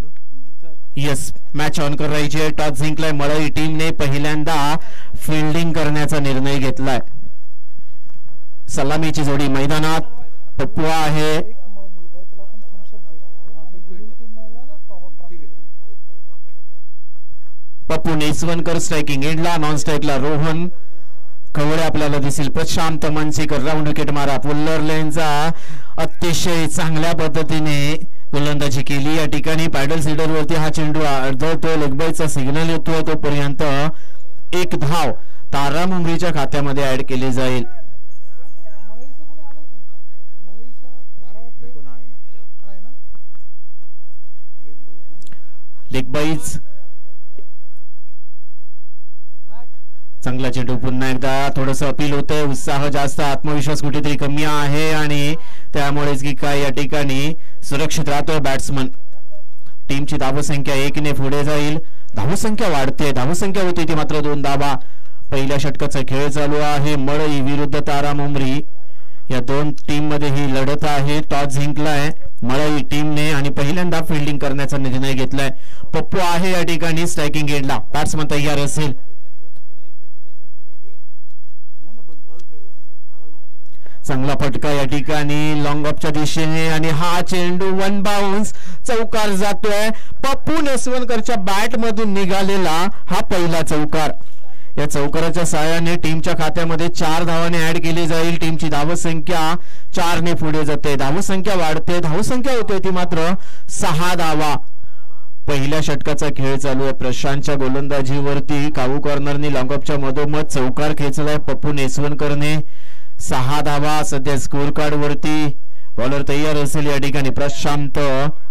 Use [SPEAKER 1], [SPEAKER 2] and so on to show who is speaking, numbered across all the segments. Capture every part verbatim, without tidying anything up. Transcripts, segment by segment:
[SPEAKER 1] Yes match on करायची. Toss जिंकलाय मळई टीमने. पहिल्यांदा फिल्डिंग करण्याचा निर्णय घेतलाय. सलामीची जोडी मैदानात. पप्पू आहे. पप्पू नेसवनकर स्ट्रायकिंग एंडला. नॉन स्ट्राईकला रोहन खवळे आपल्याला दिसेल. प्रशांत मनसेकर राऊंड विकेट मारा. पुल्लर लेनचा अतिशय चांगल्या पद्धतीने गोलंदाजी केली या ठिकाणी. पॅडल सीडर वरती हा चेंडू आदळतो. लेगबाईचा सिग्नल येतो. तोपर्यंत एक धाव तारा मुंबरीच्या खात्यामध्ये ऍड केली जाईल. लेगबाईज चांगला चेंडू. पुन्हा एकदा थोडस अपील होतंय. उत्साह जास्त, आत्मविश्वास कुठेतरी कमी आहे आणि त्यामुळेच की काय या ठिकाणी सुरक्षित राहतोय बॅट्समन. टीमची धावसंख्या एक ने पुढे जाईल. धावसंख्या वाढते. धावसंख्या होती ती मात्र दोन धावा. पहिल्या षटकाचा खेळ चालू आहे. मळई विरुद्ध तारा मुंबरी या दोन टीम मध्ये ही लढत आहे. टॉस जिंकलाय मळई टीमने आणि पहिल्यांदा फिल्डिंग करण्याचा निर्णय घेतलाय. पप्पू आहे या ठिकाणी स्ट्रायकिंग एंडला. बॅट्समन तयार असेल. चांगला फटका या ठिकाणी लॉंग ऑफच्या दिशेने आणि हा चेंडू वन बाउन्स चौकार जातोय. पप्पू नेसवनकरच्या बॅट मधून निघालेला हा पहिला चौकार. या चौकाराच्या साहाय्याने टीमच्या खात्यामध्ये चार धावाने ऍड केली जाईल. टीमची धावसंख्या चार ने पुढे जाते. धावसंख्या वाढते. धावसंख्या होते ती मात्र सहा धावा. पहिल्या षटकाचा खेळ चालू आहे. प्रशांतच्या गोलंदाजीवरती कावू कॉर्नरने लॉंग ऑफच्या मधोमध चौकार खेचलाय पप्पू नेसवनकरने. सहा धावा सध्या स्कोर कार्ड वरती. बॉलर तयार असेल या ठिकाणी प्रशांत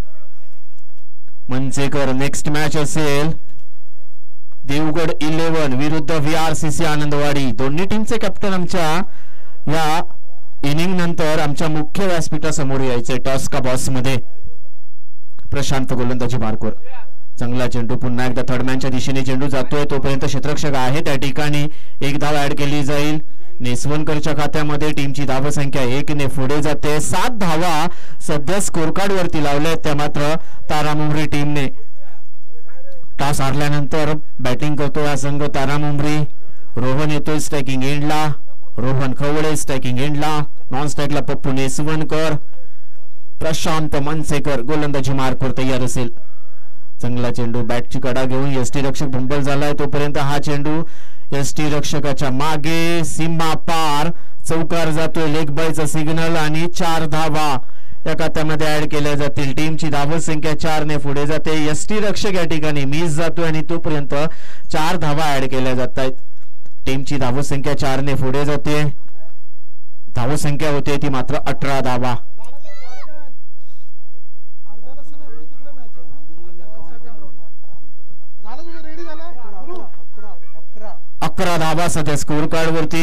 [SPEAKER 1] मनसेकर. नेक्स्ट मॅच असेल देवगड इलेव्हन विरुद्ध व्हीआरसीसी आनंदवाडी. दोन्ही टीमचे कॅप्टन आमच्या या इनिंग नंतर आमच्या मुख्य व्यासपीठासमोर यायचे टॉस का बॉस मध्ये. प्रशांत गोलंदाजी मार्कवर. चांगला चेंडू. पुन्हा एकदा थर्डमॅनच्या दिशेने चेंडू जातोय. तोपर्यंत क्षेत्ररक्षक आहे त्या ठिकाणी. एक धाव ऍड केली जाईल. नेसवनकरच्या खात्यामध्ये टीमची धावसंख्या एक ने पुढे जाते. सात धावा सध्या स्कोर कार्ड वरती लावल्या त्या मात्र तारा मुंबरी टीमने. टॉस हारल्यानंतर बॅटिंग करतो हा संघ तारा मुंबरी. रोहन येतोय स्ट्रायकिंग एंडला. रोहन खवळे स्ट्रायकिंग एंडला. नॉन स्ट्राईकला पप्पू नेसवनकर. प्रशांत मनसेकर गोलंदाजी मार्कवर तयार असेल. चांगला चेंडू. बॅटची कडा घेऊन यष्टी रक्षक भंबल झालाय. तोपर्यंत हा चेंडू यष्टी रक्षकाच्या मागे सीमा पार चौकार जातोय. लेग बायचा सिग्नल आणि चार धावा या खात्यामध्ये ऍड केल्या जातील. टीमची धावसंख्या चार ने पुढे जाते. यष्टी रक्षक या ठिकाणी मिस जातोय आणि तोपर्यंत चार धावा ऍड केल्या जात आहेत. टीमची धावसंख्या चार ने पुढे जाते. धावसंख्या होते ती मात्र अठरा धावा. अकरा धावा सध्या स्कोर कार्ड वरती.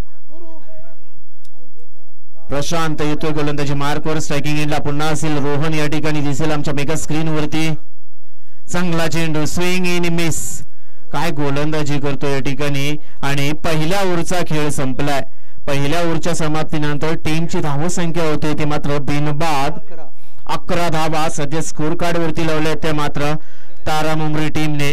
[SPEAKER 1] प्रशांत येतोय गोलंदाजी मार्कवर. स्ट्रायकिंग एंडला पुन्हा असेल रोहन या ठिकाणी दिसेल आमच्या मेगा स्क्रीन वरती. चांगला चेंडू. Swing in miss. काय गोलंदाजी करतोय या ठिकाणी आणि पहिल्या ओव्हरचा खेळ संपलाय. पहिल्या ओव्हरच्या समाप्तीनंतर टीमची धावसंख्या होते ती मात्र बिनबाद अकरा धावा सध्या स्कोर कार्ड वरती लावल्या त्या मात्र तारा मुंबरी टीमने.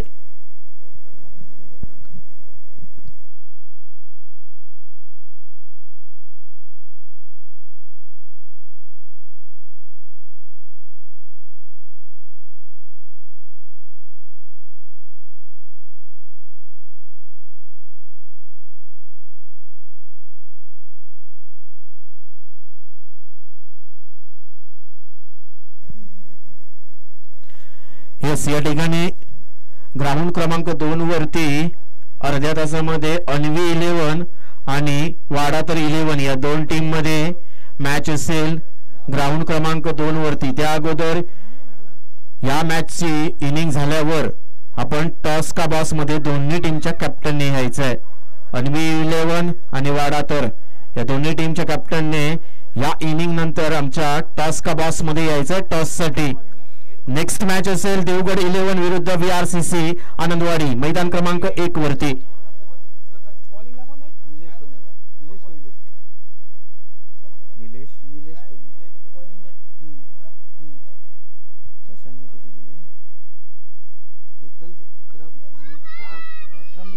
[SPEAKER 1] यस या ठिकाणी ग्राउंड क्रमांक दोन वरती अर्ध्या तासामध्ये अन्वी इलेव्हन आणि वाडातर इलेव्हन या दोन टीम मध्ये मॅच असेल ग्राउंड क्रमांक दोन वरती. त्या अगोदर या मॅचची इनिंग झाल्यावर आपण टॉस का बॉस मध्ये दोन्ही टीमच्या कॅप्टनने यायचं आहे. अन्वी इलेव्हन आणि वाडातर या दोन्ही टीमच्या कॅप्टनने या इनिंग नंतर आमच्या टॉस का बॉस मध्ये यायचं टॉस साठी. नेक्स्ट मॅच असेल देवगड इलेव्हन विरुद्ध व्हीआरसीसी आनंदवाडी मैदान क्रमांक एक वरती.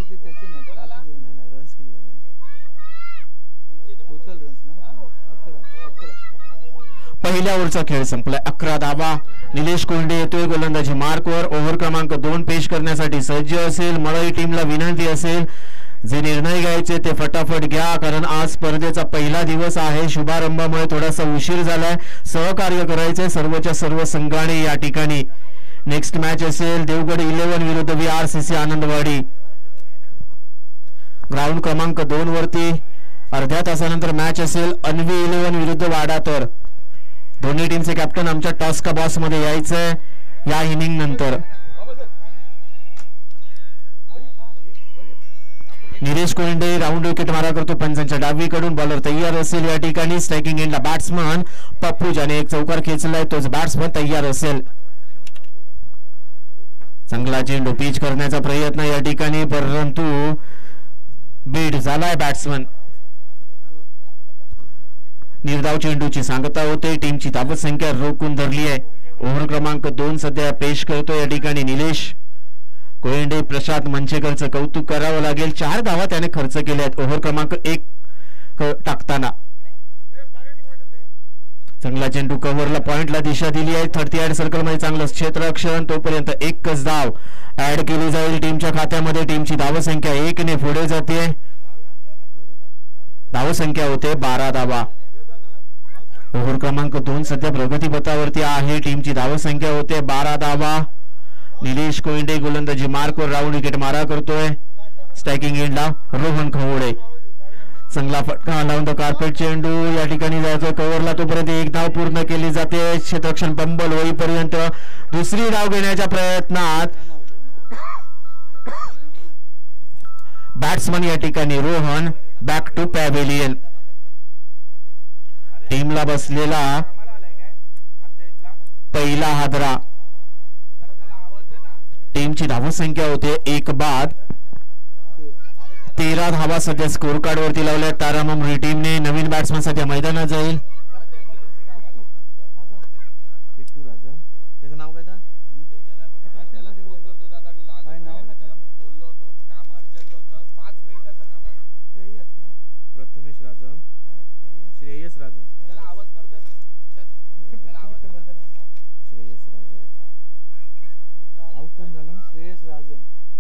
[SPEAKER 2] त्यातले त्याचे नाही पाचच रन नाही रन्स किती झाले टोटल रन्स ना अकरा अकरा
[SPEAKER 1] पहिल्या ओव्हरचा खेळ संपलाय अकरा धावा निलेश कोंडे येतोय गोलंदाजी मार्कवर ओव्हर क्रमांक दोन पेश करण्यासाठी सज्ज असेल मळई टीमला विनंती असेल जे निर्णय घ्यायचे ते फटाफट घ्या कारण आज स्पर्धेचा पहिला दिवस आहे शुभारंभामुळे थोडासा उशीर झालाय सहकार्य करायचे सर्वच्या सर्व संघाने या ठिकाणी नेक्स्ट मॅच असेल देवगड इलेव्हन विरुद्ध व्हीआरसीसी आनंदवाडी ग्राउंड क्रमांक दोन वरती अर्ध्या तासानंतर मॅच असेल अन्वी इलेव्हन विरुद्ध वाडातर दोन्ही टीमचे कॅप्टन आमच्या टॉस का बॉस मध्ये यायचंय या इनिंग नंतर निलेश कोंडे राऊंड विकेट मारा करतो पंचांच्या डावीकडून बॉलर तयार असेल या ठिकाणी स्ट्रायकिंग एंडला बॅट्समन पप्पू ज्याने एक चौकार खेचलाय तोच बॅट्समन तयार असेल चांगला चेंडू पिच करण्याचा प्रयत्न या ठिकाणी परंतु बीड झालाय बॅट्समन निर्धाव चेंडूची सांगता होते टीमची धावत संख्या रोखून धरली आहे ओव्हर क्रमांक दोन सध्या पेश करतो या ठिकाणी निलेश कोयंडे प्रशांत मंचेकरचं कौतुक करावं लागेल चार धावा त्याने खर्च केल्या आहेत ओव्हर क्रमांक एक टाकताना चांगला चेंडू कव्हरला पॉइंटला दिशा दिली आहे थर्टी एट सर्कल मध्ये चांगलं क्षेत्ररक्षण तोपर्यंत एकच धाव ऍड केली जाईल टीमच्या खात्यामध्ये टीमची धावसंख्या एक ने पुढे जाते धावसंख्या होते बारा धावा ओव्हर क्रमांक दोन सध्या प्रगतीपथावरती आहे टीमची धावसंख्या होते बारा धावा निलेश कोयंडे गोलंदाजी मार्कवर राऊंड विकेट मारा करतोय स्ट्रायकिंग एंडला रोहन खवडे चांगला फटका लावून तो कार्पेट चेंडू या ठिकाणी जायचं कव्हरला तोपर्यंत एक धाव पूर्ण केली जाते क्षेत्ररक्षण बंबल होईपर्यंत दुसरी धाव घेण्याच्या प्रयत्नात बॅट्समन या ठिकाणी रोहन बॅक टू पॅव्हेलियन टीमला बसलेला पहिला हादरा टीमची धावसंख्या होते एक बाद तेरा धावा सध्या स्कोर कार्ड वरती लावल्या तारा मुंबई टीमने नवीन बॅट्समन सध्या मैदानात जाईल
[SPEAKER 2] प्रथमेश राजम श्रेयस राजम श्रेयस राजम आउट कोण झालं श्रेयस राजम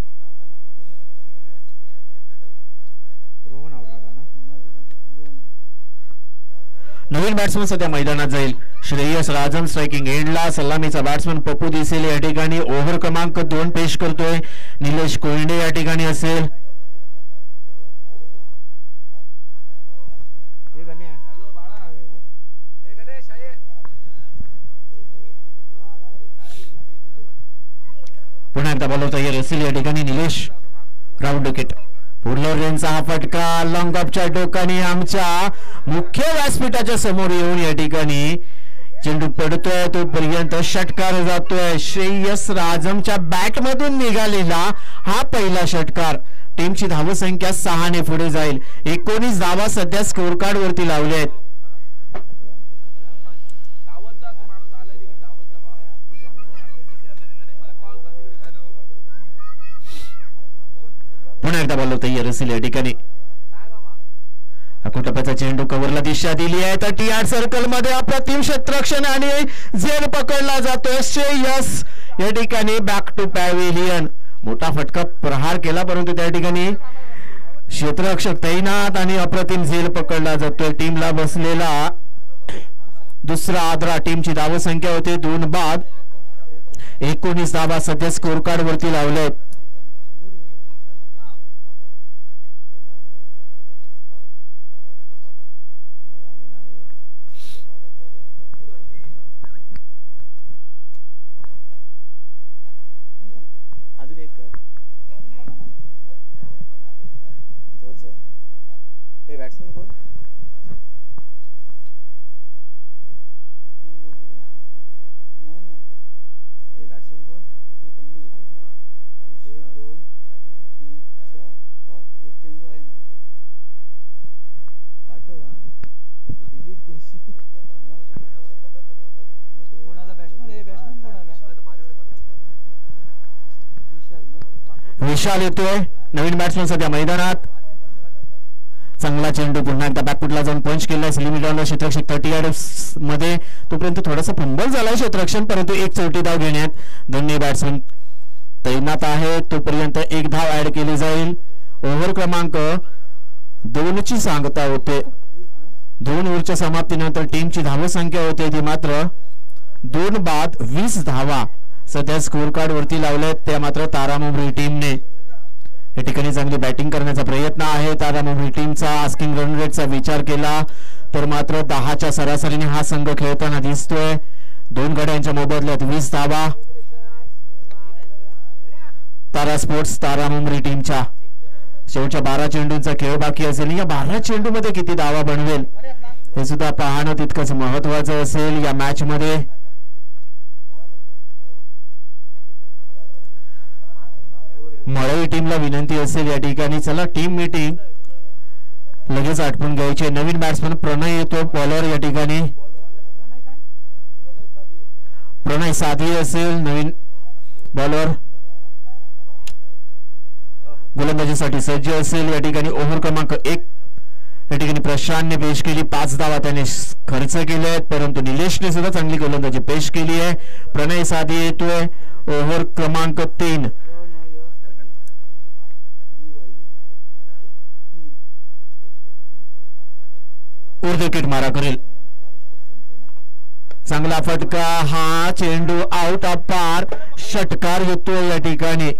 [SPEAKER 2] रोहन आउट झाला ना
[SPEAKER 1] नवीन बॅट्समन सध्या मैदानात जाईल श्रेयस राजम स्ट्रायकिंग एंडला सलामीचा बॅट्समन पप्पू दिसेल या ठिकाणी ओव्हर क्रमांक दोन पेश करतोय निलेश कोयंडे या ठिकाणी असेल पुन्हा एकदा बॉलर तयार असेल या ठिकाणी निलेश राऊंड विकेट पुढल्या रेंजचा हा फटका लॉंग ऑफच्या टोकाने आमच्या मुख्य व्यासपीठाच्या समोर येऊन या ठिकाणी चेंडू पडतोय तोपर्यंत षटकार जातोय श्रेयस राजमच्या बॅट मधून निघालेला हा पहिला षटकार टीमची धावसंख्या सहा ने पुढे जाईल एकोणीस धावा सध्या स्कोर कार्ड वरती लावले आहेत पुन्हा एकदा बॉलर तयार असेल या ठिकाणी टप्प्याचा चेंडू कव्हरला दिशा दिली आहे तर टी आर सर्कल मध्ये अप्रतिम क्षेत्ररक्षण आणि झेल पकडला जातोय श्रेयस या ठिकाणी बॅक टू पॅव्हेलियन मोठा फटका प्रहार केला परंतु त्या ठिकाणी क्षेत्ररक्षक तैनात आणि अप्रतिम झेल पकडला जातोय टीमला बसलेला दुसरा आदरा टीमची धावसंख्या होते दोन बाद एकोणीस धावा सध्या स्कोर कार्ड वरती लावले
[SPEAKER 2] बॅट्समन कोण नाही नाही हे बॅट्समन कोण समजू एक दोन तीन चार पाच एक चेंडू आहे ना पाठवा डिलीट करशी कोणाला बॅट्समन हे बॅट्समन कोणाला
[SPEAKER 1] विशाल येतोय नवीन बॅट्समन सध्या मैदानात. चांगला चेंडू पुन्हा एकदा बॅकफुटला जाऊन पंच केलाय लिमिटॉनला क्षेत्ररक्षक थर्टी यार्ड्स मध्ये. तोपर्यंत थोडासा फंबल झालाय क्षेत्ररक्षण, परंतु एक चौथी धाव घेण्यात दोन्ही बॅट्समन तैनात आहे. तोपर्यंत एक धाव ऍड केली जाईल. ओव्हर क्रमांक दोन ची सांगता होते. दोन ओव्हरच्या समाप्तीनंतर टीमची धावसंख्या होते ती मात्र दोन बाद वीस धावा सध्या स्कोर कार्ड वरती लावल्यात त्या मात्र तारा मुंबई टीमने. या ठिकाणी चांगली बॅटिंग करण्याचा प्रयत्न आहे तारा मुंबई टीमचा. आस्किंग रन रेटचा विचार केला तर मात्र दहाच्या सरासरीने हा संघ खेळताना दिसतोय. दोन गड्यांच्या मोबदल्यात वीस धावा तारा स्पोर्ट्स तारा मुंबई टीमच्या. शेवटच्या बारा चेंडूंचा खेळ बाकी असेल. या बारा चेंडू मध्ये किती धावा बनवेल हे सुद्धा पाहणं तितकंच महत्वाचं असेल या मॅच मध्ये. मळई टीमला विनंती असेल या ठिकाणी, चला टीम मीटिंग लगेच आटपून घ्यायचे. नवीन बॅट्समन प्रणय येतो बॉलर या ठिकाणी. प्रणय साधी असेल नवीन बॉलर. गोलंदाजीसाठी सज्ज असेल या ठिकाणी. ओव्हर क्रमांक एक या ठिकाणी प्रशांतने पेश केली. पाच धावा त्याने खर्च केले आहेत, परंतु निलेशने सुद्धा चांगली गोलंदाजी पेश केली आहे. प्रणय साधी येतोय. ओव्हर क्रमांक तीन उर्द विकेट मारा करेल. चांगला फटका. हा चेंडू आउट ऑफ पार. षटकार येतो या ठिकाणी.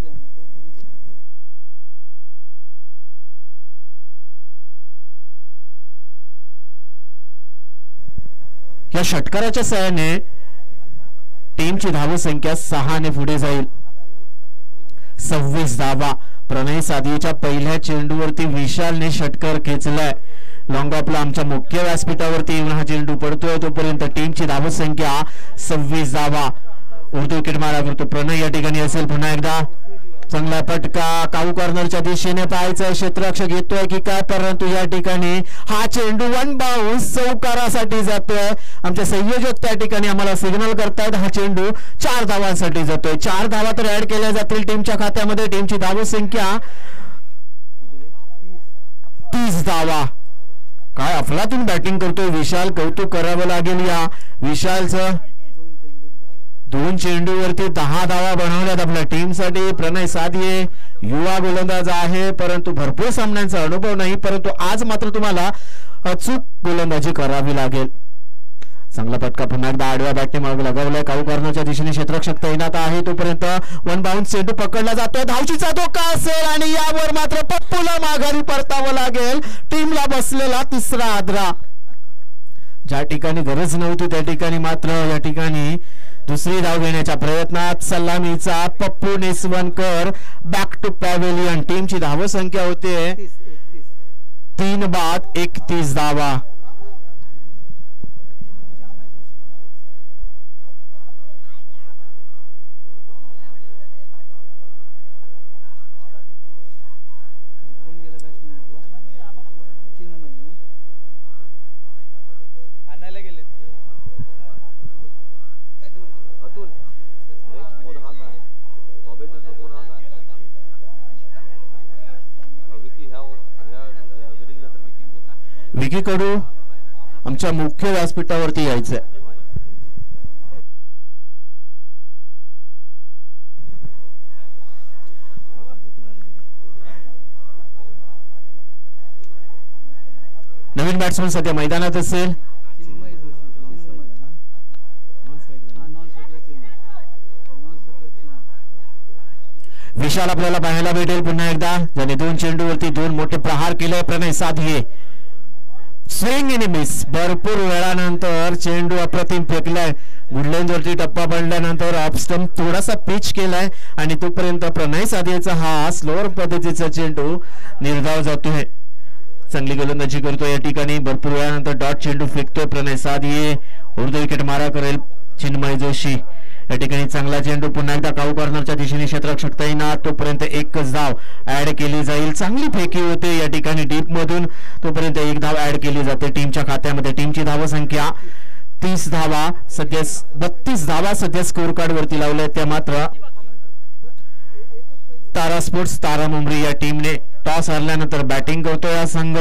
[SPEAKER 1] या षटकाराच्या सहाय्याने टीमची धावसंख्या सहाने पुढे जाईल. सव्वीस धावा. प्रणय साधीच्या पहिल्या चेंडूवरती विशालने षटकार खेचलाय. लॉंग ऑफला आमच्या मुख्य व्यासपीठावरती येऊन हा चेंडू पडतोय. तोपर्यंत टीमची धावसंख्या सव्वीस धावा. उर्दू विकेट मारा करतो प्रणय या ठिकाणी असेल. पुन्हा एकदा चांगला फटका. काऊ कॉर्नरच्या दिशेने पाहायचं क्षेत्ररक्षक येतोय की काय, परंतु या ठिकाणी हा चेंडू वन बाउन्स चौकारासाठी जातोय. आमचे संयोजक त्या ठिकाणी आम्हाला सिग्नल करतायत हा चेंडू चार धावांसाठी जातोय. चार धावा तर ऍड केल्या जातील टीमच्या खात्यामध्ये. टीमची धावसंख्या तीस धावा. काय अफलातून बॅटिंग करतोय विशाल, कौतुक करावं लागेल या विशालचं. दोन चेंडूवरती दहा धावा बनवल्यात आपल्या टीमसाठी. प्रणय साधे युवा गोलंदाज आहे, परंतु भरपूर सामन्यांचा अनुभव नाही, परंतु आज मात्र तुम्हाला अचूक गोलंदाजी करावी लागेल. चांगला फटका पुन्हा एकदा आडव्या बॅटने मागे लगावलाय. काऊ कॉर्नरच्या दिशेने क्षेत्ररक्षक तैनात आहे. तोपर्यंत वन बाउन्स चेंडू पकडला जातोय. धावचीचा धोका असेल आणि यावर मात्र पप्पूला माघारी परतावं लागेल. टीमला बसलेला तिसरा आदरा. ज्या ठिकाणी गरज नव्हती त्या ठिकाणी मात्र या ठिकाणी दुसरी धाव घेण्याच्या प्रयत्नात सलामीचा Pappu Nisvankar back to pavilion. टीमची धावसंख्या होते तीन बाद एकतीस धावा. विकी कडू आमच्या मुख्य व्यासपीठावरती यायचंय. नवीन बॅट्समन सध्या मैदानात असेल. विशाल आपल्याला पाहायला भेटेल पुन्हा एकदा, ज्याने दोन चेंडूवरती दोन मोठे प्रहार केले. प्रणय साधे स्विंग इन मिस. भरपूर वेळानंतर चेंडू अप्रतिम फेकलाय. गुडलेंजवरती टप्पा पडल्यानंतर ऑफ स्टंप थोडासा पिच केलाय आणि तोपर्यंत प्रणय साधेचा हा स्लोअर पद्धतीचा चेंडू निर्धाव जातोय. चांगली गोलंदाजी करतोय या ठिकाणी. भरपूर वेळानंतर डॉट चेंडू फेकतोय प्रणय साधे. उर्दू विकेट मारा करेल चिन्मय जोशी. या ठिकाणी चांगला चेंडू पुन्हा एकदा काऊ कॉर्नरच्या दिशेने क्षेत्ररक्षक तैनात. तोपर्यंत एकच धाव ऍड केली जाईल. चांगली फेकी होते या ठिकाणी डीप मधून. तोपर्यंत एक धाव ऍड केली जाते टीमच्या खात्यामध्ये. टीमची धावसंख्या तीस धावा सध्या बत्तीस धावा सध्या स्कोर कार्ड वरती लावल्या त्या मात्र तारा स्पोर्ट्स तारा मुंबरी या टीमने टॉस हरल्यानंतर बॅटिंग करतोय हा संघ.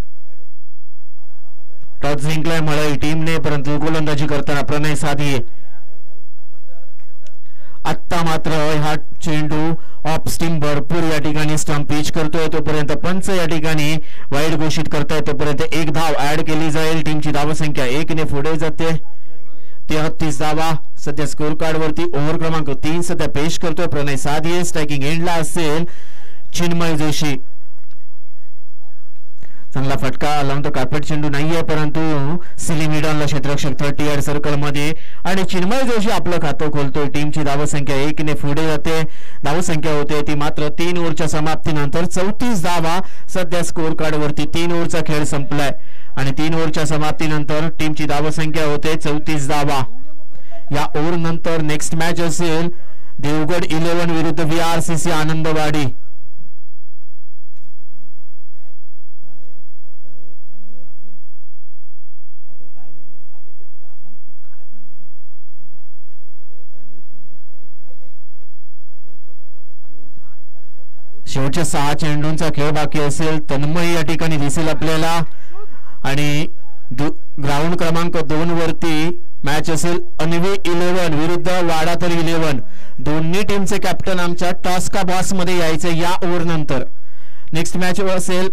[SPEAKER 1] टॉस जिंकलाय मळई टीमने, परंतु गोलंदाजी करताना प्रणय साधी. आत्ता मात्र हा चेंडू ऑफ स्टीम भरपूर या ठिकाणी स्टंप पिच करतोय, तोपर्यंत पंच या ठिकाणी वाईड घोषित करताय. तोपर्यंत एक धाव ऍड केली जाईल. टीमची धावसंख्या एक ने पुढे जाते. तेहतीस धावा सध्या स्कोर कार्ड वरती. ओव्हर क्रमांक तीन सध्या पेश करतोय प्रणय साधी. स्ट्रायकिंग एंडला असेल चिन्मय जोशी. चांगला फटका लावून तो कार्पेट चेंडू नाहीये, परंतु सिली मिडॉनला क्षेत्ररक्षक थर्टी यार्ड सर्कल मध्ये आणि चिन्मय जोशी आपलं खातं खोलतोय. टीमची धावसंख्या एक ने पुढे जाते. धावसंख्या होते ती मात्र तीन ओव्हरच्या समाप्तीनंतर चौतीस धावा सध्या स्कोर कार्ड वरती. तीन ओव्हरचा खेळ संपलाय आणि तीन ओव्हरच्या समाप्तीनंतर टीमची धावसंख्या होते चौतीस धावा. या ओव्हर नंतर नेक्स्ट मॅच असेल देवगड इलेव्हन विरुद्ध V R C C Anandwadi. शेवटच्या सहा चेंडूंचा खेळ बाकी असेल. तन्मय या ठिकाणी दिसेल आपल्याला आणि ग्राउंड क्रमांक दोन वरती मॅच असेल अन्वी इलेव्हन विरुद्ध वाडातर इलेव्हन. दोन्ही टीमचे कॅप्टन आमच्या टॉस का बॉस मध्ये यायचे या ओव्हर नंतर. नेक्स्ट मॅच असेल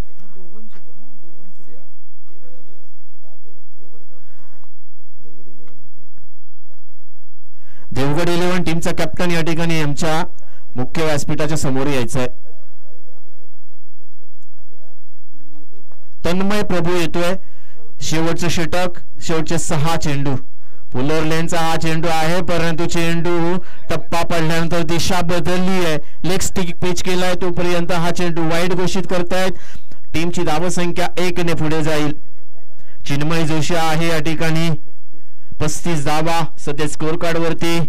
[SPEAKER 1] देवगड इलेव्हन टीमचा कॅप्टन या ठिकाणी आमच्या मुख्य व्यासपीठाच्या समोर यायचंय. तन्मय प्रभू येतोय. शेवटचं षटक, शेवटचे सहा चेंडू. पुलर लेनचा हा चेंडू आहे, परंतु चेंडू टप्पा पडल्यानंतर दिशा बदलली आहे. लेग स्टिक पिच केलाय, तोपर्यंत हा चेंडू वाईड घोषित करतायत. टीमची धावसंख्या एक ने पुढे जाईल. चिन्मय जोशी आहे या ठिकाणी. पस्तीस धावा सध्या स्कोर कार्ड वरती.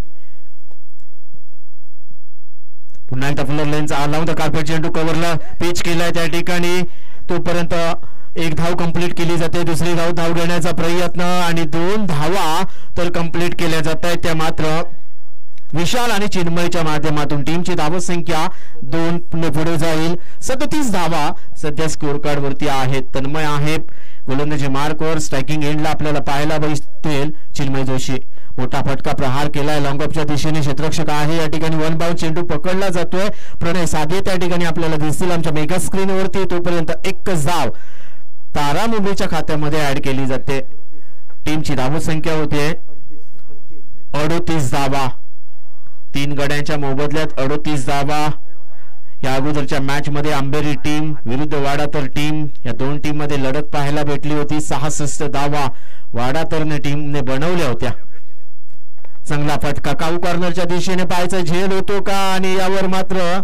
[SPEAKER 1] पुन्हा एकदा फुलर लेनचा आला होता कार्पेट चेंडू कव्हरला पिच केलाय त्या ठिकाणी. तोपर्यंत एक धाव कंप्लीट केली जाते. दुसरी धाव धाव घेण्याचा प्रयत्न आणि दोन धावा तर कंप्लीट केल्या जात आहेत. त्या मात्र विशाल आणि चिन्मयच्या माध्यमातून टीमची धावसंख्या दोन पुढे जाईल. सदतीस धावा सध्या स्कोर कार्ड वरती आहेत. तन्मय आहे गोलंदाजी मार्कवर. स्ट्रायकिंग एंडला आपल्याला पाहायला भेटेल चिन्मय जोशी. मोठा फटका प्रहार केलाय लॉंग ऑफच्या दिशेने. क्षेत्ररक्षक आहे या ठिकाणी. वन बाउंड चेंडू पकडला जातोय. प्रणय साधे त्या ठिकाणी आपल्याला दिसतील आमच्या मेगा स्क्रीन वरती. तोपर्यंत एकच धाव तारा मुंबईच्या खात्यामध्ये ऍड केली जाते. टीमची धावसंख्या होते अडोतीस धावा. तीन गड्यांच्या मोबदल्यात अडोतीस धावा. या अगोदरच्या मॅच मध्ये आंबेरी टीम विरुद्ध वाडातर टीम या दोन टीम मध्ये लढत पाहायला भेटली होती. सहासष्ट धावा वाडातरने टीमने बनवल्या होत्या. चांगला फटका काऊ कॉर्नरच्या दिशेने पाहायचा झेल होतो का, आणि यावर मात्र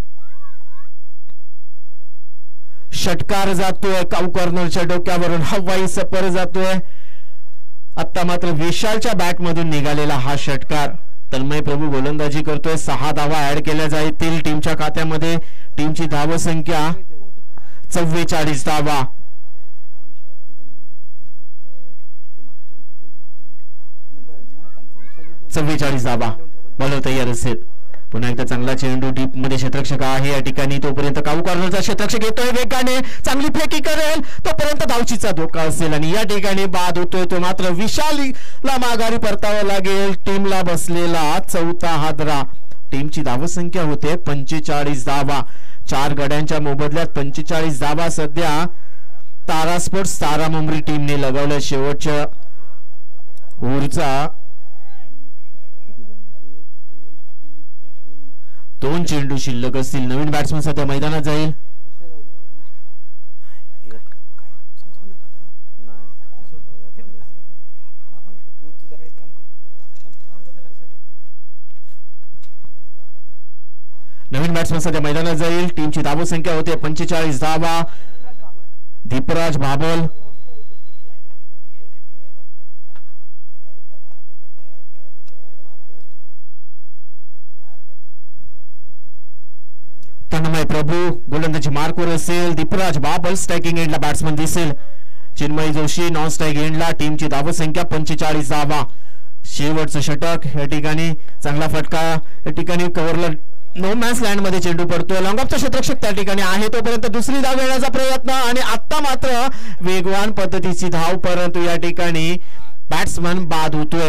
[SPEAKER 1] षटकार जातोय. काऊ कॉर्नरच्या डोक्यावरून हवाई सफर जातोय. आता मात्र विशालच्या बॅट मधून निघालेला हा षटकार. तन्मय प्रभू गोलंदाजी करतोय. सहा धावा ऍड केल्या जातील टीमच्या खात्यामध्ये. टीमची धावसंख्या चव्वेचाळीस धावा. चव्वेचाळीस धावा. बॉलर तयार असेल. पुन्हा एकदा चांगला चेंडू डीप मध्ये क्षेत्ररक्षक आहे या ठिकाणी. तोपर्यंत काऊ कॉर्नरचा क्षेत्ररक्षक येतोय वेगाने. चांगली फेकी करेल तोपर्यंत धावचीचा धोका असेल आणि या ठिकाणी बाद होतोय तो मात्र विशालीला माघारी परतावं लागेल. टीमला बसलेला चौथा हादरा. टीमची धावसंख्या होते पंचेचाळीस धावा. चार गड्यांच्या मोबदल्यात पंचेचाळीस धावा सध्या तारा स्पोर्ट्स तारा मुंबरी टीमने लगावल्या. शेवटच्या ओव्हरचा दोन चेंडू शिल्लक असतील. नवीन बॅट्समन सध्या मैदानात जाईल. नवीन बॅट्समन सध्या मैदानात जाईल. टीमची धावसंख्या होते पंचेचाळीस धावा. दीपराज भाबल तन्मय प्रभू गोलंदाजी मार्कवर असेल. दीपराज बाबल स्ट्रायकिंग एंडला बॅट्समन दिसेल. चिन्मय जोशी नॉन स्ट्राइक एंडला. टीमची धावसंख्या पंचेचाळीस धावा. शेवटचं षटक या ठिकाणी. चांगला फटका या ठिकाणी कव्हरला नो मॅन्स लँड मध्ये चेंडू पडतोय. लॉंगऑफचा क्षेत्ररक्षक त्या ठिकाणी आहे, तोपर्यंत दुसरी धाव घेण्याचा प्रयत्न आणि आता मात्र वेगवान पद्धतीची धाव, परंतु या ठिकाणी बॅट्समन बाद होतोय.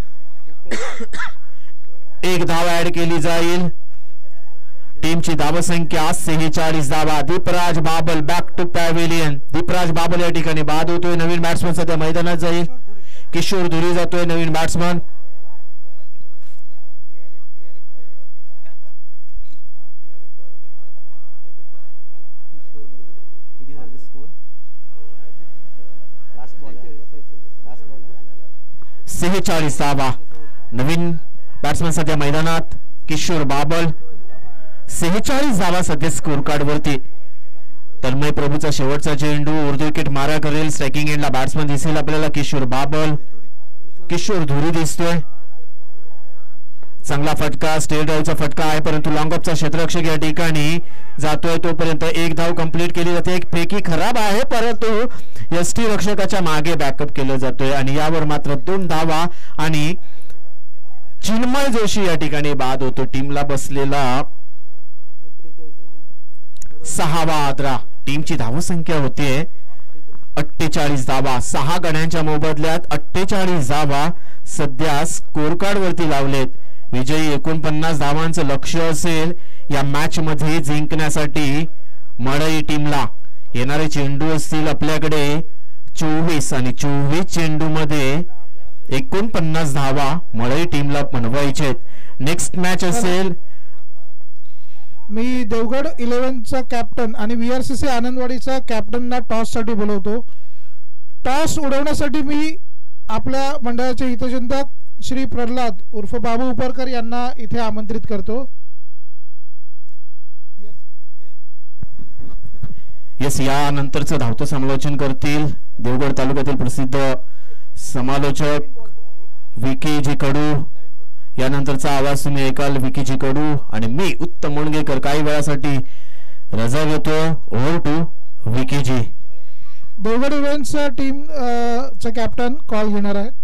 [SPEAKER 1] एक धाव ऍड केली जाईल. टीमची धावसंख्या सेहेचाळीस धावा. दीपराज बाबल बॅक टू पॅव्हिलियन. दीपराज बाबल या ठिकाणी बाद होतोय. नवीन बॅट्समन सध्या मैदानात जाईल. किशोर धुरी जातोय नवीन बॅट्समन. सेहेचाळीस धावा. नवीन बॅट्समन सध्या मैदानात किशोर बाबल. सेहेचाळीस धावा सध्या स्कोर कार्ड वरती. तन्मय प्रभूचा शेवटचा चेंडू उर्दू विकेट मारा करेल. स्ट्रायकिंग एंडला बॅट्समन दिसेल आपल्याला किशोर बाबल. किशोर धुरी दिसतोय. चांगला फटका, स्टेट ड्राईव्हचा फटका आहे, परंतु लॉंग ऑफचा क्षेत्ररक्षक या ठिकाणी जातोय. तोपर्यंत एक धाव कंप्लीट केली जाते. एक फेकी खराब आहे, परंतु एसटी रक्षकाच्या मागे बॅकअप केलं जातोय आणि यावर मात्र दोन धावा आणि चिन्मय जोशी या ठिकाणी बाद होतो. टीमला बसलेला सहावा आदरा. टीमची धावसंख्या होतीये अठ्ठेचाळीस धावा. सहा गड्यांच्या मोबदल्यात अठ्ठेचाळीस धावा सध्या स्कोर कार्ड वरती लावलेत. विजयी एकोणपन्नास धावांचं लक्ष असेल या मॅच मध्ये जिंकण्यासाठी. मळई टीमला येणारे चेंडू असतील आपल्याकडे चोवीस आणि चोवीस चेंडू मध्ये एकोणपन्नास धावा मळई टीमला बनवायचे. नेक्स्ट मॅच असेल.
[SPEAKER 3] मी देवगड इलेव्हनचा कॅप्टन आणि व्हीआरसीसी आनंदवाडीचा कॅप्टनना टॉस साठी बोलवतो. टॉस उडवण्यासाठी मी आपल्या मंडळाचे हितचिंतक श्री प्रल्हाद उर्फ बाबू उपरकर यांना इथे आमंत्रित करतो.
[SPEAKER 1] यस, यानंतरचं धावतं समालोचन करतील देवगड तालुक्यातील प्रसिद्ध समालोचक विकी जी कडू. यानंतरचा आवाज तुम्ही ऐकाल विकी जी कडू आणि मी उत्तम मुणगेकर काही वेळासाठी रजा घेतो. Over to Vicky ji.
[SPEAKER 3] देवगड इलेव्हनचा टीम चा कॅप्टन कॉल घेणार आहे.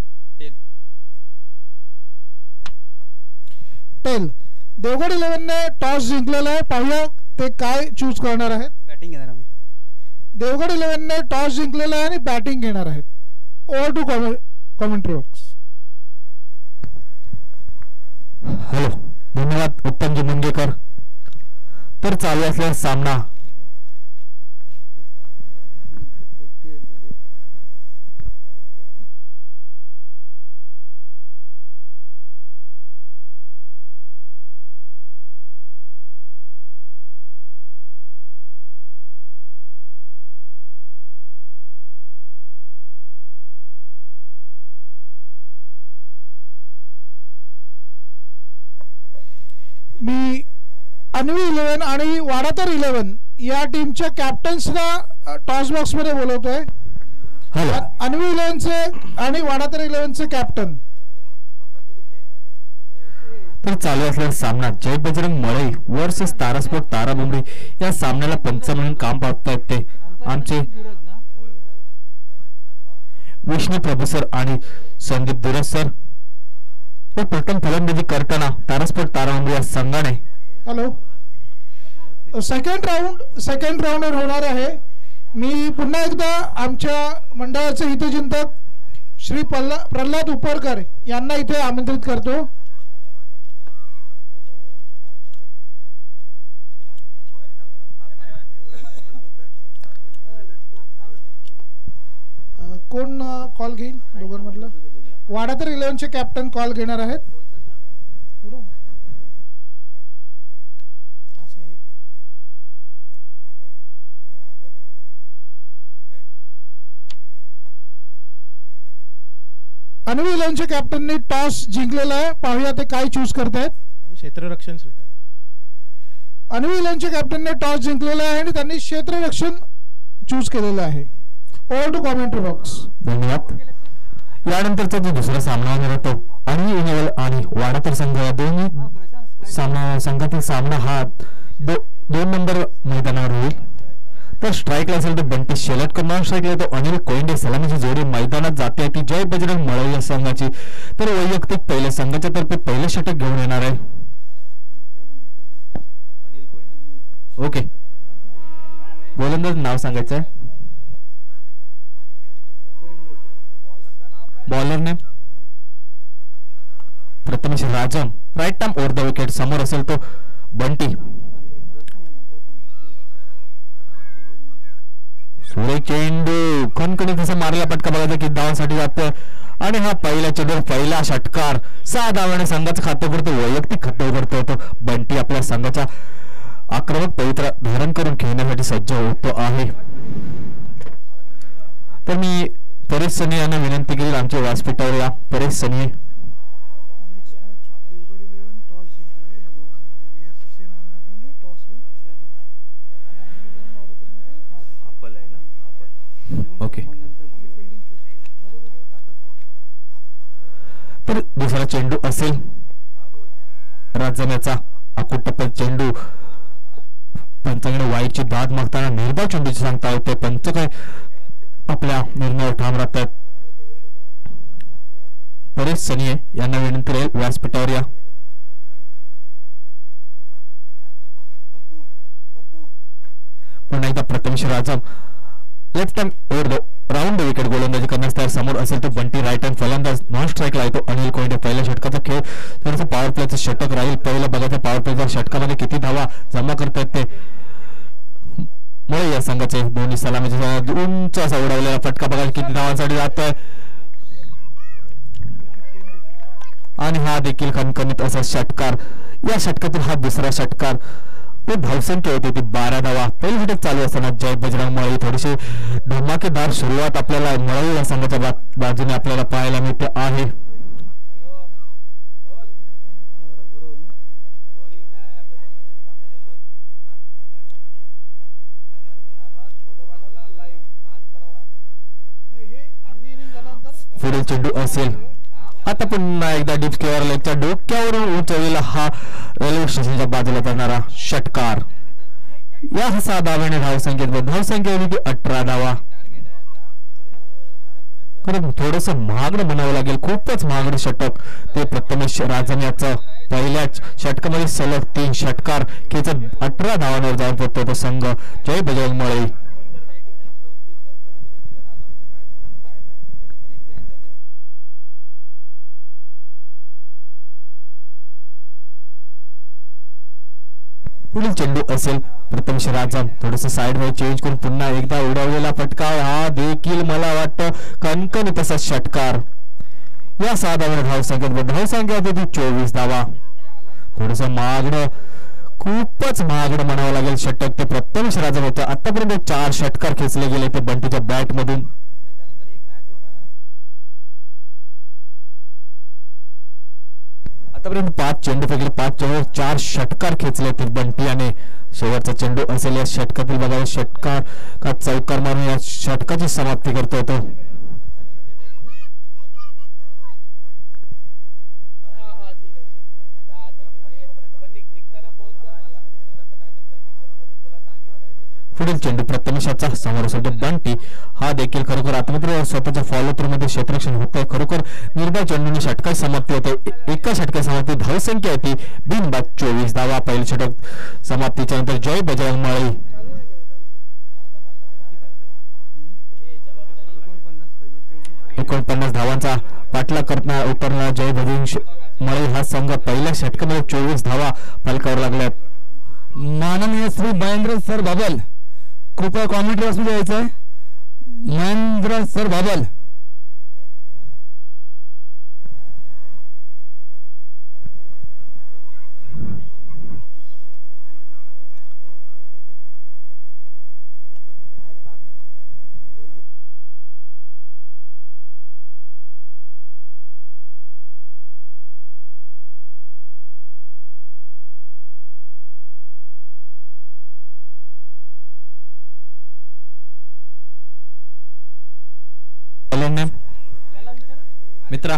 [SPEAKER 3] टेल. देवगड इलेव्हन ने टॉस जिंकलेला आहे. पाहूया ते काय चूज करणार आहेत.
[SPEAKER 4] बॅटिंग घेणार आम्ही.
[SPEAKER 3] देवगड इलेव्हन ने टॉस जिंकलेला आहे आणि बॅटिंग घेणार आहेत. Over to commentary box.
[SPEAKER 1] Hello, धन्यवाद उत्तमजी मुंगेकर. तर चालू असलेला सामना
[SPEAKER 3] मी अन्वी इलेव्हन आणि वाडातर इलेव्हन या टीमच्या कॅप्टन्सना टॉस बॉक्स मध्ये बोलवतोय. अन्वी इलेव्हनचे आणि वाडातर इलेव्हनचे कॅप्टन.
[SPEAKER 1] तर चालू असलेला सामना जय बजरंग मळई वर्सेस तारास्पोर्ट तारामुंबरी. या सामन्याला पंच म्हणून काम पाहतायत ते आमचे विष्णू प्रभू सर आणि संदीप धीरज सर. तर प्रथम फलंदाजी करताना तारास्पोर्ट तारामुंबरी या संघाने.
[SPEAKER 3] Hello, second round second round होणार आहे. मी पुन्हा एकदा आमच्या मंडळाचे हितचिंतक श्री प्रल्हाद उपरकर यांना इथे आमंत्रित करतो. कोण कॉल घेईल दोघांमधलं. वाडातर इलेव्हनचे कॅप्टन कॉल घेणार आहेत. अन्वी इलेव्हनच्या कॅप्टननी टॉस जिंकलेला आहे. पाहूया ते काय चूज करतायत.
[SPEAKER 4] आम्ही क्षेत्ररक्षण स्वीकार.
[SPEAKER 3] अन्वी इलेव्हनच्या कॅप्टनने टॉस जिंकलेला आहे आणि त्यांनी क्षेत्ररक्षण चूज केलेलं आहे. Over to commentary box.
[SPEAKER 1] धन्यवाद. यानंतरचा जो दुसरा सामना होणार तो अन्वी इलेव्हन आणि वाडातर संघ या दोन्ही सामना संघातील सामना हा दो, दोन नंबर मैदानावर होईल. तर स्ट्राईकला असेल तर बंटी शेलटकर, नॉन स्ट्राईकला तो अनिल कोयंडे सलामीची जोडी मैदानात जाते ती जय बजरंग मळई या संघाची. तर वैयक्तिक पहिले संघाच्या तर्फे पहिले षटक घेऊन येणार आहे. ओके गोलंदाज नाव सांगायचंय bowler name Prathamesh Rajam right time over the wicket समोर असेल तो बंटी सुरे चेंडू खणखणीत तसा मारला फटका बघायचा की धावांसाठी जातोय आणि हा पहिला चेंडूवर पहिला षटकार सहा धावाने संघाचं खातं करतो वैयक्तिक खातं उघडतो तो बंटी आपल्या संघाचा आक्रमक पवित्र धारण करून खेळण्यासाठी सज्ज होतो आहे तर मी परेश सनी यांना विनंती केली आमच्या व्यासपीठावर या परेश सनी ओके तर दुसरा चेंडू असेल राजम्याचा अकुट टप्प्यात चेंडू पंचांकडे वाईटची दाद मागताना निर्धाव चेंडूची सांगता येते पंच काय आपल्या निर्णयावर ठाम राहतात परेश सनिये यांना विनंती राहील व्यासपीठावर या पुन्हा एकदा Prathamesh Rajam left hand over the round wicket गोलंदाजी करण्यास तयार समोर असेल तो बंटी राईट हँड फलंदाज नॉन स्ट्राईकला येतो अनिल कोंडे पहिल्या षटकाचा खेळ थोडंसं पॉवर प्लेचं षटक राहील पहिलं बघायचं पॉवर प्लेच्या षटकामध्ये किती धावा जमा करता येते मुळे या संघाचे दोन्ही सलामीचे उंच असा उडवलेला फटका बघायला किती धावांसाठी जातोय आणि हा देखील खणखणीत असा षटकार या षटकातील हा दुसरा षटकार धावसंख्या होती ती बारा धावा पहिली षटक चालू असताना जय बजरंग मळई थोडीशी धमाकेदार सुरुवात आपल्याला मळई या संघाच्या बाजूने आपल्याला पाहायला मिळते आहे पुढील चेंडू असेल आता पुन्हा एकदा डीप स्क्वेअर लेगच्या डोक्यावरून उंचवलेला हा रेल्वे स्टेशनच्या बाजूला जाणारा षटकार या सहा धाव्याने धावसंख्येत धावसंख्या होती अठरा धावा खरं थोडस महागडं म्हणावं लागेल खूपच महागडं षटक ते प्रथमेश राजम याचं पहिल्याच षटकामध्ये सलग तीन षटकार खेचत अठरा धावांवर जाऊन पोहोचतो तो संघ जय बजरंग मळई पुढील चेंडू असेल प्रथमेश राजम थोडस साइड मध्ये चेंज करून पुन्हा एकदा उडवलेला फटका हा देखील मला वाटतं कणकण तसा षटकार या सहा धावांवर धावसंख्येत धावसंख्या होती चोवीस धावा थोडस महागडं खूपच महागडं म्हणावं लागेल षटक ते प्रथमेश राजम होतं आतापर्यंत चार षटकार खेचले गेले ते बंटीच्या बॅट मधून आतापर्यंत पाच चेंडू फेकले पाच चेंडू चार षटकार खेचले ते बंटी आणि शेवटचा चेंडू असेल या षटकातील बघा षटकार का चौकार मारून या षटकाची समाप्ती करतोय तो पुढील चेंडू प्रथमेशाचा समोर असेल तो बंटी हा देखील खरोखर आत्महत्या स्वतःच्या फॉलो थ्रू मध्ये क्षेत्ररक्षण होतंय खरोखर निर्धाव चेंडूने षटकार समाप्ती होते एका षटका समाप्ती धावसंख्या होती बिनबाद चोवीस धावा पहिलं षटक समाप्तीच्या नंतर जय बजरंग मळई एकोणपन्नास धावांचा पाठलाग करणार उतरणारा जय बजरंग मळई हा संघ पहिल्या षटकामध्ये चोवीस धावा फलकावर लागल्यात
[SPEAKER 5] माननीय श्री महेंद्र सर बाबल कृपया कॉमेंट्री असू द्यायचंय महेंद्र सर बाबल
[SPEAKER 1] मित्रा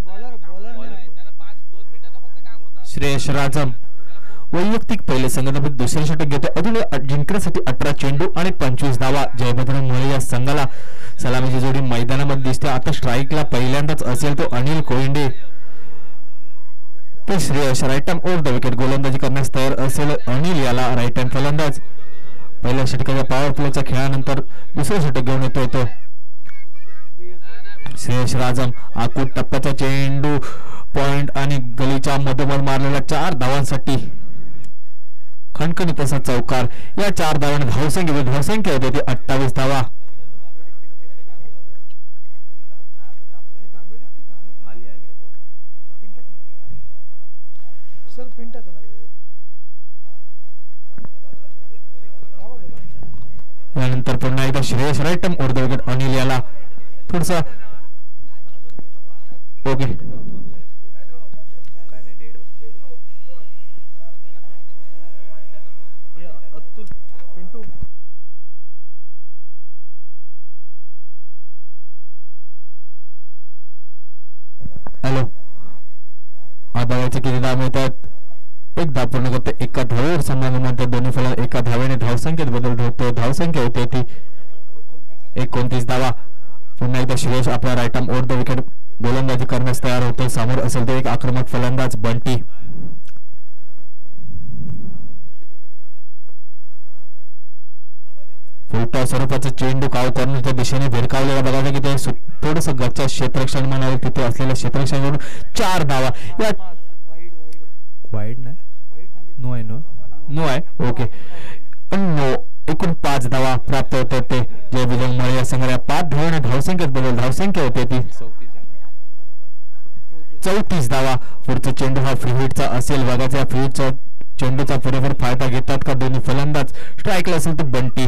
[SPEAKER 1] श्रेयस राजम वैयक्तिक पहिले संघामध्ये दुसरे षटक घेतो अजून जिंकण्यासाठी अठरा चेंडू आणि पंचवीस धावा जय बजरंग मळई या संघाला सलामीची जोडी मैदानामध्ये दिसते आता स्ट्राईकला पहिल्यांदाच असेल तो अनिल कोइंडे तर Shreyas right hand over the wicket गोलंदाजी करण्यास तयार असेल अनिल याला राईट हँड फलंदाज पहिल्या षटकाच्या पॉवर प्लेच्या खेळानंतर दुसरं षटक घेऊन येतोय तो श्रेयस राजम. आकूट टप्प्याचा चेंडू पॉइंट आणि गलीच्या मधोमध मारलेल्या चार धावांसाठी खणखणीत असा चौकार. या चार धावांनी धावसंख्या धावसंख्या होते ती अठ्ठावीस धावा.
[SPEAKER 3] सर पिन टाका ना.
[SPEAKER 1] यानंतर पुन्हा एकदा श्रेयस राईट अर्ध विकेट अनिल याला थोडसा ओके हॅलो आता याचे किती धाव मिळतात. एक धाव पूर्ण करते एका धावेवर संबंध दोन्ही फलंदाज एका धावेने धावसंख्येत बदल होतो. धावसंख्या होते ती एकोणतीस धावा. पुन्हा एकदा श्रेयस आपला right arm over the wicket गोलंदाजी करण्यास तयार होतो. समोर असेल तो एक आक्रमक फलंदाज बंटी. फुलटॉस स्वरूपाचा चेंडू काव कॉर्नरच्या दिशेने भिरकावलेला बघायला की ते थोडस गच्चा क्षेत्ररक्षण म्हणावे तिथे असलेल्या क्षेत्ररक्षणाकडून चार धावा. या वाईड नाही नो आहे नो नो आहे ओके नो एकूण पाच धावा प्राप्त होते ते जय विजय मळे या संघाला पाच धावाने धावसंख्येत बदल धावसंख्या होते ती चौतीस धावा. पुढचा चेंडू हा फ्री हिटचा असेल बघायचा. या फ्री हिटचा चेंडूचा पुरेपूर फायदा घेतात का दोन्ही फलंदाज. स्ट्राईकला असेल तर बंटी.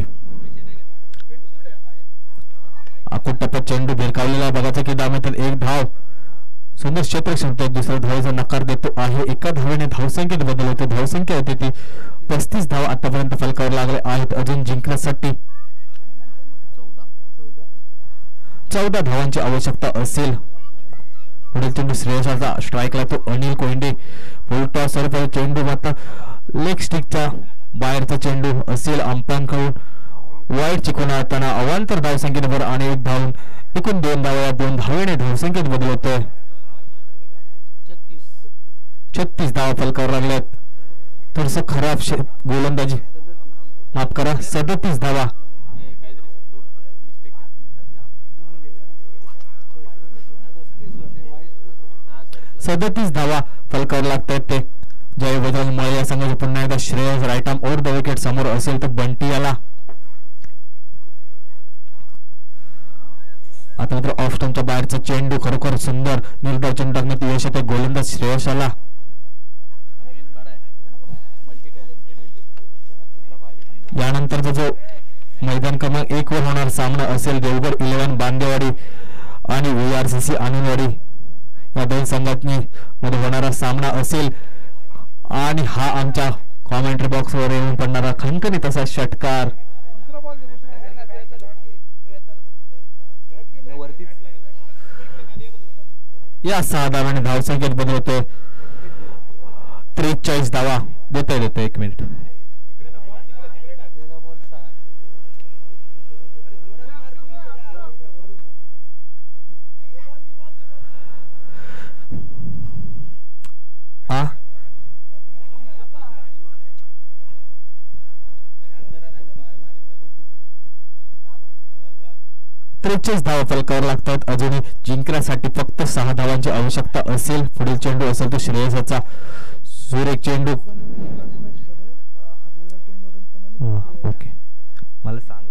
[SPEAKER 1] आकूट टप्प्यात चेंडू भिरकावलेला बघायचा की दामेतात एक धाव. सुंदर क्षेत्ररक्षण दुसऱ्या धावेचा नकार देतो आहे. एका धावेने धावसंख्येत बदल होते. धावसंख्या होती ती पस्तीस धावा आतापर्यंत फलकावर लागले आहेत. अजून जिंकण्यासाठी चौदा धावांची आवश्यकता असेल. पुढील चेंडू श्रेयसाचा स्ट्राईकला तो अनिल कोंडे. फुलटॉस स्वरूपाचा चेंडू मात्र लेग स्टिकच्या बाहेरचा चेंडू असेल. अंपांकडून वाईट चिकून आणताना अवांतर धावसंख्येवर आणि एक धावून एकूण दोन धावा दोन धावेने धावसंख्येत बदल होतोय. छत्तीस धावा फलकावर लागल्यात. थोडस खराब गोलंदाजी माफ करा सदतीस धावा. सदतीस धावा फलकावर लागतात ते जय बजरंग मळे या संघाचे. पुन्हा एकदा Shreyas right arm over the wicket समोर असेल तर बंटी याला. आता मात्र ऑफ स्टंपच्या बाहेरचा चेंडू खरोखर सुंदर निर्धाव चेंडू टाकण्यात यश येते गोलंदाज श्रेयसाला. यानंतरचा जो मैदान क्रमांक एक वर होणार सामना असेल देवगड इलेव्हन बांदेवाडी आणि व्हीआरसीसी आनंदवाडी या दोन संघटने मध्ये होणारा सामना असेल. आणि हा आमच्या कॉमेंट्री बॉक्स वर येऊन पडणारा खणखणीत असा षटकार. या सहा धावांनी धावसंख्येत बदल होतोय. त्रेचाळीस धावा देता देतो एक मिनिट. हा त्रेचाळीस धावा फलकावर लागतात. अजूनही जिंकण्यासाठी फक्त सहा धावांची आवश्यकता असेल. पुढील चेंडू असेल तो श्रेयसाचा. सुरेख चेंडू ओके मला सांगा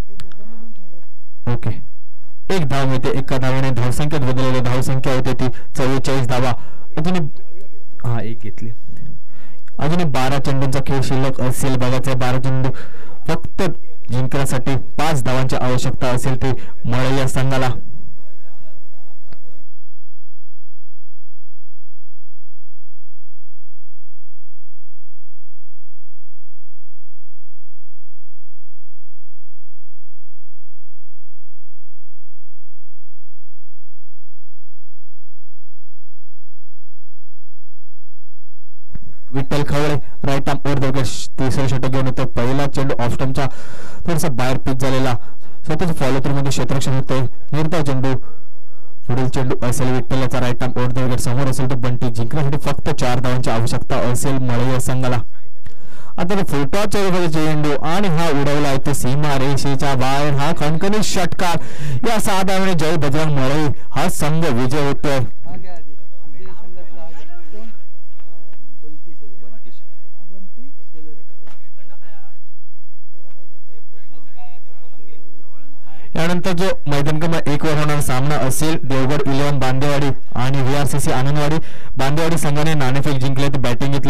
[SPEAKER 1] ओके एक धाव मिळते. एका धावाने धावसंख्येत बदललेली धावसंख्या होते ती चव्वेचाळीस धावा. अजून हा एक घेतली. अजून बारा चेंडूंचा खेळ शिल्लक असेल बघायचा. बारा चेंडू फक्त जिंकण्यासाठी पाच धावांची आवश्यकता असेल ते मळे या संघाला. Vitthal Khavale right arm over the wicket तिसरा षटक घेऊन येतो. पहिला चेंडू ऑफ स्टंपच्या थोडासा बाहेर पिच झालेला स्वतःच्या फॉलो थ्रू मध्ये क्षेत्ररक्षण होतोय. निर्धाव चेंडू. पुढील चेंडू असेल विठ्ठलचा right arm over the wicket समोर असेल तो बंटी. जिंकण्यासाठी फक्त चार धावांची आवश्यकता असेल मळे या संघाला. आता फुलटॉस चौरपाचा चेंडू आणि हा उडवलाय तो सीमा रेषेच्या बाहेर. हा खणखणीत षटकार या सहा धावांनी जय बजरंग मरळी हा संघ विजय होतोय.
[SPEAKER 2] आगे आधी म्हणजे संघातला आगे कोण अं, बंटी शेलर बंटी बंटी शेलर
[SPEAKER 1] यानंतर जो मैदान क्रमांक एक वर होणारा सामना असेल देवगड इलेव्हन बांदेवाडी आणि व्हीआरसीसी आनंदवाडी. बांदेवाडी संघाने नाणेफेक जिंकले तर बॅटिंग